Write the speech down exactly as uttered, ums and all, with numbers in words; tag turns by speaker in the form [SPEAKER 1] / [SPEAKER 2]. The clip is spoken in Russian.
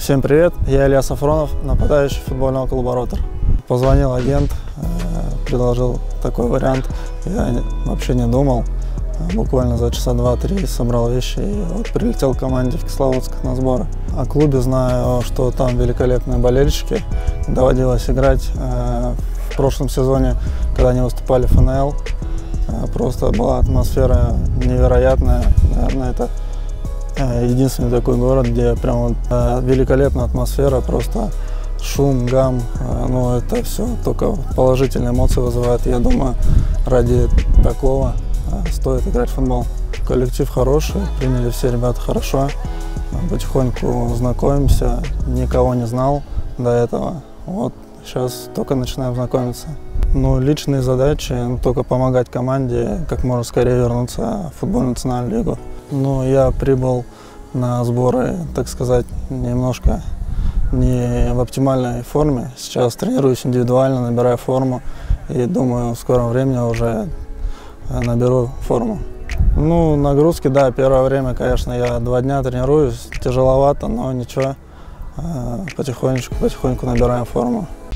[SPEAKER 1] Всем привет, я Илья Сафронов, нападающий футбольного клуба «Ротор». Позвонил агент, предложил такой вариант, я вообще не думал. Буквально за часа два-три собрал вещи и вот прилетел к команде в Кисловодск на сборы. О клубе знаю, что там великолепные болельщики. Доводилось играть в прошлом сезоне, когда они выступали в эн эл. Просто была атмосфера невероятная. Наверное, это единственный такой город, где прям вот великолепная атмосфера, просто шум, гам. Ну, это все только положительные эмоции вызывает. Я думаю, ради такого стоит играть в футбол. Коллектив хороший, приняли все ребята хорошо. Потихоньку знакомимся, никого не знал до этого. Вот сейчас только начинаем знакомиться. Ну, личные задачи, ну, только помогать команде как можно скорее вернуться в футбольную национальную лигу. Ну, я прибыл на сборы, так сказать, немножко не в оптимальной форме. Сейчас тренируюсь индивидуально, набираю форму и думаю, в скором времени уже наберу форму. Ну, нагрузки, да, первое время, конечно, я два дня тренируюсь, тяжеловато, но ничего, потихонечку, потихоньку набираем форму.